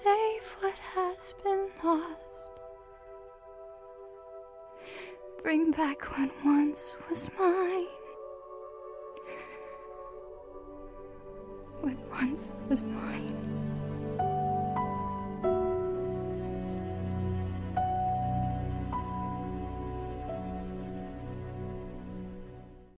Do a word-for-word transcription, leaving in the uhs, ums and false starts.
save what has been lost. Bring back what once was mine. What once was mine.